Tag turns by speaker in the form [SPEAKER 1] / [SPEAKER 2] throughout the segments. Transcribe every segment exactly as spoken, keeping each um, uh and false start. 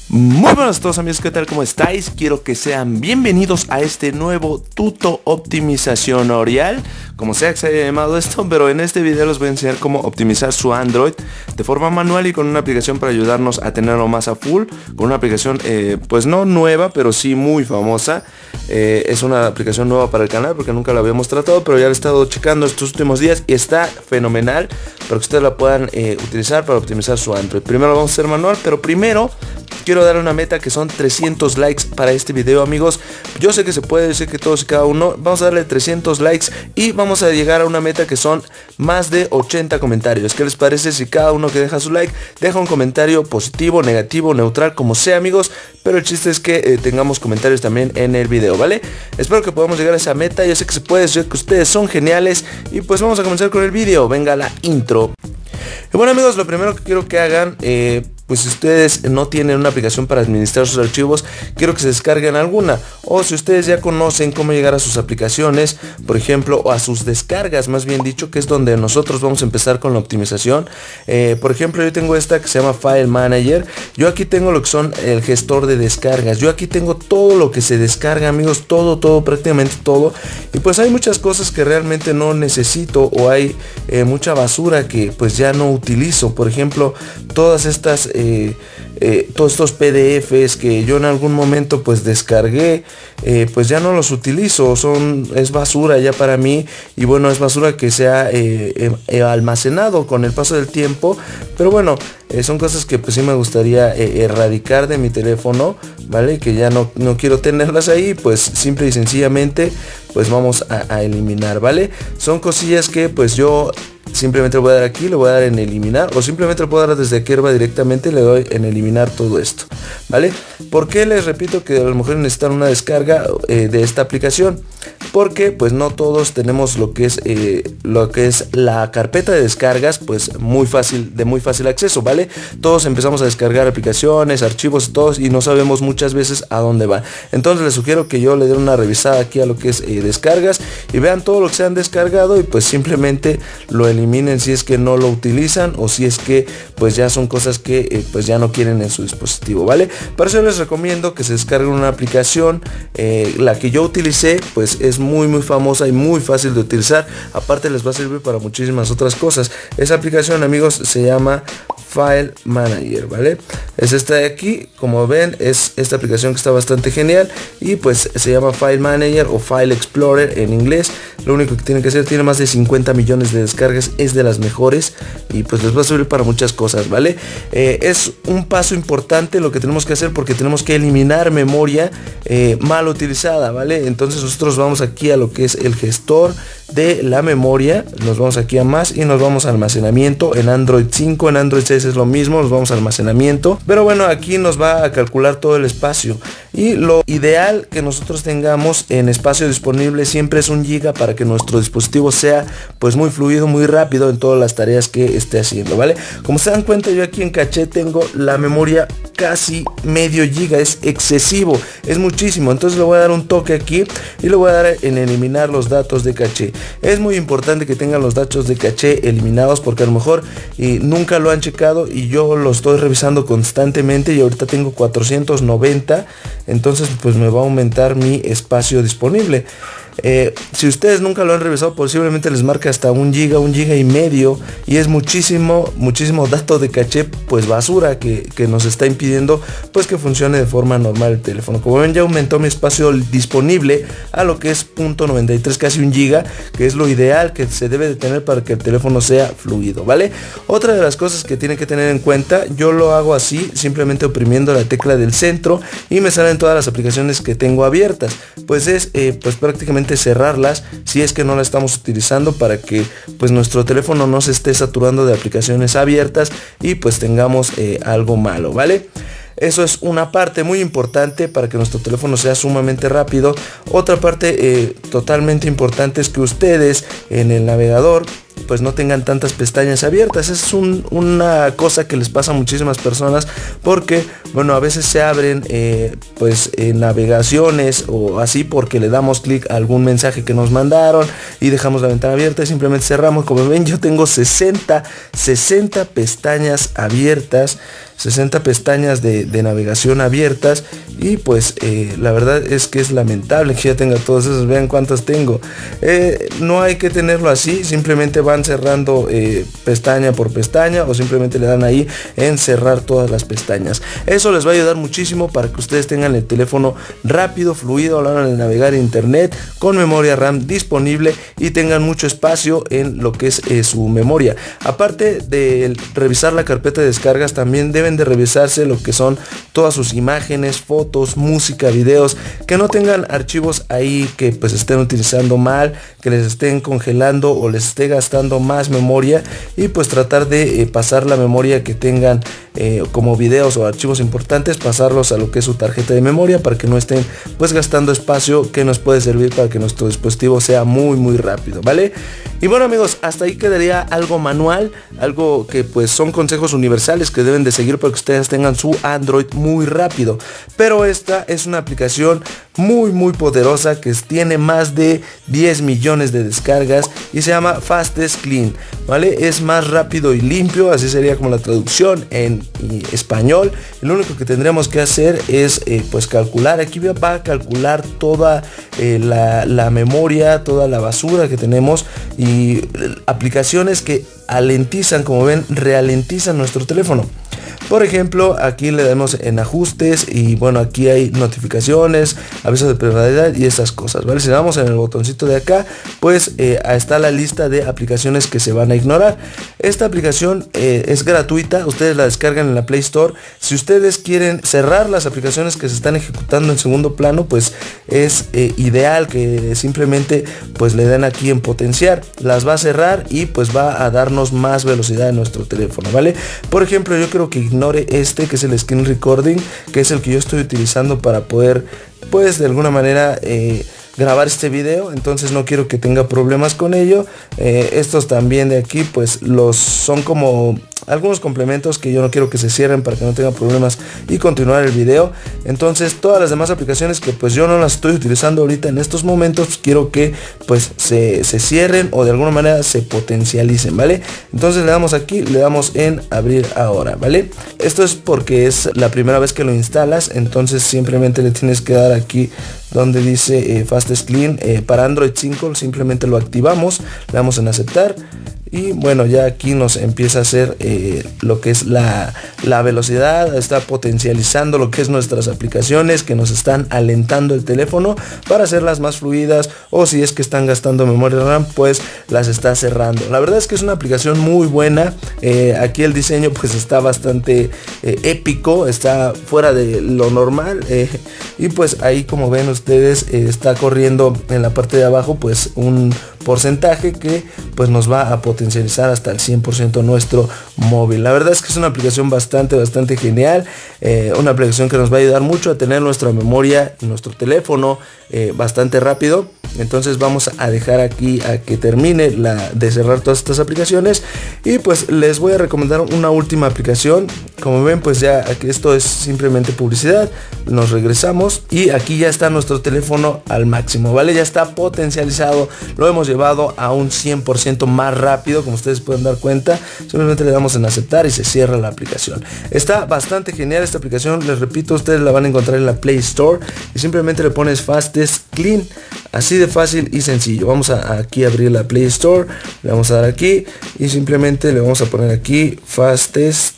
[SPEAKER 1] Muy buenas a todos amigos, ¿qué tal? ¿Cómo estáis? Quiero que sean bienvenidos a este nuevo tuto optimización Orial, como sea que se haya llamado esto, pero en este video les voy a enseñar cómo optimizar su Android de forma manual y con una aplicación para ayudarnos a tenerlo más a full, con una aplicación eh, pues no nueva, pero sí muy famosa. Eh, es una aplicación nueva para el canal porque nunca la habíamos tratado, pero ya la he estado checando estos últimos días y está fenomenal para que ustedes la puedan eh, utilizar para optimizar su Android. Primero lo vamos a hacer manual, pero primero quiero dar una meta que son trescientos likes para este video, amigos. Yo sé que se puede, sé que todos y cada uno. Vamos a darle trescientos likes y vamos a llegar a una meta que son más de ochenta comentarios. ¿Qué les parece si cada uno que deja su like deja un comentario positivo, negativo, neutral, como sea, amigos? Pero el chiste es que eh, tengamos comentarios también en el video, ¿vale? Espero que podamos llegar a esa meta. Yo sé que se puede, sé que ustedes son geniales. Y pues vamos a comenzar con el video. Venga la intro. Y bueno, amigos, lo primero que quiero que hagan, eh, pues si ustedes no tienen una aplicación para administrar sus archivos, quiero que se descarguen alguna. O si ustedes ya conocen cómo llegar a sus aplicaciones, por ejemplo, o a sus descargas, más bien dicho, que es donde nosotros vamos a empezar con la optimización. Eh, por ejemplo, yo tengo esta que se llama File Manager. Yo aquí tengo lo que son el gestor de descargas. Yo aquí tengo todo lo que se descarga, amigos, todo, todo, prácticamente todo. Y pues hay muchas cosas que realmente no necesito, o hay eh, mucha basura que pues ya no utilizo. Por ejemplo, todas estas Eh, eh, todos estos P D Fs que yo en algún momento pues descargué, eh, pues ya no los utilizo, son es basura ya para mí. Y bueno, es basura que se ha eh, eh, almacenado con el paso del tiempo, pero bueno, eh, son cosas que pues sí me gustaría eh, erradicar de mi teléfono, vale, que ya no, no quiero tenerlas ahí. Pues simple y sencillamente pues vamos a, a eliminar, vale. Son cosillas que pues yo simplemente le voy a dar aquí, le voy a dar en eliminar, o simplemente le puedo dar desde aquí arriba directamente y le doy en eliminar todo esto, ¿vale? ¿Por qué les repito que a lo mejor necesitan una descarga eh, de esta aplicación? Porque pues no todos tenemos lo que es eh, lo que es la carpeta de descargas pues muy fácil, de muy fácil acceso, ¿vale? Todos empezamos a descargar aplicaciones, archivos, todos, y no sabemos muchas veces a dónde va. Entonces les sugiero que yo le dé una revisada aquí a lo que es eh, descargas y vean todo lo que se han descargado y pues simplemente lo eliminen si es que no lo utilizan, o si es que pues ya son cosas que eh, pues ya no quieren en su dispositivo, ¿vale? Para eso les recomiendo que se descarguen una aplicación. eh, la que yo utilicé pues es muy muy famosa y muy fácil de utilizar. Aparte les va a servir para muchísimas otras cosas. Esa aplicación, amigos, se llama File Manager, ¿vale? Es esta de aquí, como ven, es esta aplicación que está bastante genial y pues se llama File Manager o File Explorer en inglés. Lo único que tienen que hacer, tiene más de cincuenta millones de descargas, es de las mejores y pues les va a servir para muchas cosas, ¿vale? Eh, es un paso importante lo que tenemos que hacer, porque tenemos que eliminar memoria eh, mal utilizada, ¿vale? Entonces nosotros vamos aquí a lo que es el gestor de la memoria, nos vamos aquí a más y nos vamos a almacenamiento. En Android cinco, en Android seis es lo mismo, nos vamos a almacenamiento, pero bueno, aquí nos va a calcular todo el espacio, y lo ideal que nosotros tengamos en espacio disponible siempre es un giga, para que nuestro dispositivo sea pues muy fluido, muy rápido en todas las tareas que esté haciendo, ¿vale? Como se dan cuenta, yo aquí en caché tengo la memoria casi medio giga, es excesivo, es muchísimo. Entonces le voy a dar un toque aquí y le voy a dar en eliminar los datos de caché. Es muy importante que tengan los datos de caché eliminados, porque a lo mejor eh, nunca lo han checado y yo lo estoy revisando constantemente y ahorita tengo cuatrocientos noventa, entonces pues me va a aumentar mi espacio disponible. Eh, si ustedes nunca lo han revisado, posiblemente les marca hasta un giga, un giga y medio, y es muchísimo, muchísimo dato de caché, pues basura que, que nos está impidiendo pues que funcione de forma normal el teléfono. Como ven, ya aumentó mi espacio disponible a lo que es punto noventa y tres, casi un giga, que es lo ideal que se debe de tener para que el teléfono sea fluido, ¿vale? Otra de las cosas que tienen que tener en cuenta, yo lo hago así, simplemente oprimiendo la tecla del centro y me salen todas las aplicaciones que tengo abiertas, pues es eh, pues prácticamente cerrarlas si es que no la estamos utilizando, para que pues nuestro teléfono no se esté saturando de aplicaciones abiertas y pues tengamos eh, algo malo, ¿vale? Eso es una parte muy importante para que nuestro teléfono sea sumamente rápido. Otra parte eh, totalmente importante es que ustedes en el navegador pues no tengan tantas pestañas abiertas. Es un, una cosa que les pasa a muchísimas personas, porque bueno, a veces se abren eh, pues eh, navegaciones o así porque le damos clic a algún mensaje que nos mandaron y dejamos la ventana abierta y simplemente cerramos. Como ven, yo tengo sesenta pestañas abiertas, sesenta pestañas de, de navegación abiertas, y pues eh, la verdad es que es lamentable que ya tenga todos esos. Vean cuántas tengo. Eh, no hay que tenerlo así, simplemente van cerrando eh, pestaña por pestaña, o simplemente le dan ahí en cerrar todas las pestañas. Eso les va a ayudar muchísimo para que ustedes tengan el teléfono rápido, fluido a la hora de navegar en internet, con memoria RAM disponible y tengan mucho espacio en lo que es eh, su memoria. Aparte de revisar la carpeta de descargas, también deben de revisarse lo que son todas sus imágenes, fotos, música, videos, que no tengan archivos ahí que pues estén utilizando mal, que les estén congelando o les esté gastando más memoria, y pues tratar de eh, pasar la memoria que tengan eh, como videos o archivos importantes, pasarlos a lo que es su tarjeta de memoria para que no estén pues gastando espacio, que nos puede servir para que nuestro dispositivo sea muy muy rápido, ¿vale? Y bueno amigos, hasta ahí quedaría algo manual, algo que pues son consejos universales que deben de seguir para que ustedes tengan su Android muy rápido. Pero esta es una aplicación muy muy poderosa que tiene más de diez millones de descargas y se llama Fastest Clean, ¿vale? Es más rápido y limpio, así sería como la traducción en español. Y lo único que tendríamos que hacer es eh, pues calcular, aquí va a calcular toda eh, la, la memoria, toda la basura que tenemos, y aplicaciones que alentizan, como ven, ralentizan nuestro teléfono. Por ejemplo, aquí le damos en ajustes y bueno, aquí hay notificaciones, avisos de privacidad y estas cosas, ¿vale? Si le damos en el botoncito de acá, pues eh, está la lista de aplicaciones que se van a ignorar. Esta aplicación eh, es gratuita, ustedes la descargan en la Play Store. Si ustedes quieren cerrar las aplicaciones que se están ejecutando en segundo plano, pues es eh, ideal que simplemente pues le den aquí en potenciar, las va a cerrar y pues va a darnos más velocidad en nuestro teléfono, ¿vale? Por ejemplo, yo creo que ignore este, que es el screen recording, que es el que yo estoy utilizando para poder pues de alguna manera eh, grabar este video, entonces no quiero que tenga problemas con ello. Eh, estos también de aquí pues los son como algunos complementos que yo no quiero que se cierren para que no tenga problemas y continuar el video. Entonces todas las demás aplicaciones que pues yo no las estoy utilizando ahorita en estos momentos, quiero que pues se, se cierren o de alguna manera se potencialicen, ¿vale? Entonces le damos aquí, le damos en abrir ahora, ¿vale? Esto es porque es la primera vez que lo instalas, entonces simplemente le tienes que dar aquí donde dice eh, Fastest Clean eh, para Android cinco, simplemente lo activamos, le damos en aceptar. Y bueno, ya aquí nos empieza a hacer eh, lo que es la, la velocidad, está potencializando lo que es nuestras aplicaciones que nos están alentando el teléfono para hacerlas más fluidas, o si es que están gastando memoria RAM, pues las está cerrando. La verdad es que es una aplicación muy buena. Eh, aquí el diseño pues está bastante eh, épico, está fuera de lo normal, eh, y pues ahí como ven ustedes eh, está corriendo en la parte de abajo pues un porcentaje que pues nos va a potencializar hasta el cien por ciento nuestro móvil. La verdad es que es una aplicación bastante bastante genial, eh, una aplicación que nos va a ayudar mucho a tener nuestra memoria y nuestro teléfono eh, bastante rápido. Entonces vamos a dejar aquí a que termine la de cerrar todas estas aplicaciones y pues les voy a recomendar una última aplicación. Como ven pues ya aquí esto es simplemente publicidad, nos regresamos y aquí ya está nuestro teléfono al máximo, ¿vale? Ya está potencializado, lo hemos llevado a un cien por ciento más rápido, como ustedes pueden dar cuenta. Simplemente le damos en aceptar y se cierra la aplicación. Está bastante genial esta aplicación, les repito, ustedes la van a encontrar en la Play Store y simplemente le pones Fastest Clean, así de fácil y sencillo. Vamos a aquí a abrir la Play Store, le vamos a dar aquí y simplemente le vamos a poner aquí Fastest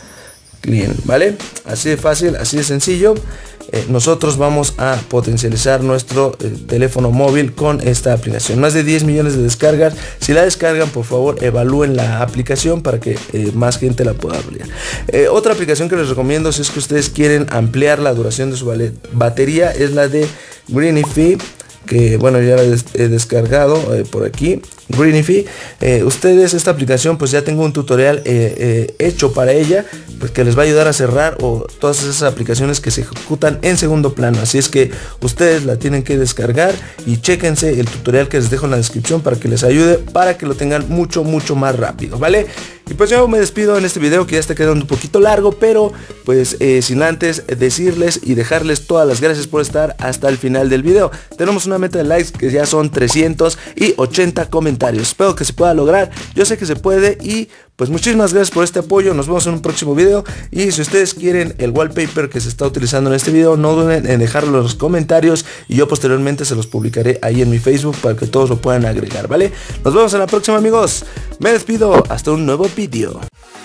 [SPEAKER 1] Clean, ¿vale? Así de fácil, así de sencillo. Eh, nosotros vamos a potencializar nuestro eh, teléfono móvil con esta aplicación. Más de diez millones de descargas. Si la descargan, por favor evalúen la aplicación para que eh, más gente la pueda abrir. Eh, otra aplicación que les recomiendo si es que ustedes quieren ampliar la duración de su batería es la de Greenify, que bueno, ya la he descargado eh, por aquí Greenify. Eh, ustedes esta aplicación pues ya tengo un tutorial eh, eh, hecho para ella, pues que les va a ayudar a cerrar o todas esas aplicaciones que se ejecutan en segundo plano. Así es que ustedes la tienen que descargar y chéquense el tutorial que les dejo en la descripción para que les ayude, para que lo tengan mucho mucho más rápido, ¿vale? Y pues yo me despido en este video que ya está quedando un poquito largo, pero pues eh, sin antes decirles y dejarles todas las gracias por estar hasta el final del video. Tenemos una meta de likes que ya son trescientos ochenta comentarios. Espero que se pueda lograr, yo sé que se puede y pues muchísimas gracias por este apoyo. Nos vemos en un próximo video y si ustedes quieren el wallpaper que se está utilizando en este video, no duden en dejarlo en los comentarios y yo posteriormente se los publicaré ahí en mi Facebook para que todos lo puedan agregar, ¿vale? Nos vemos en la próxima, amigos. Me despido, hasta un nuevo vídeo.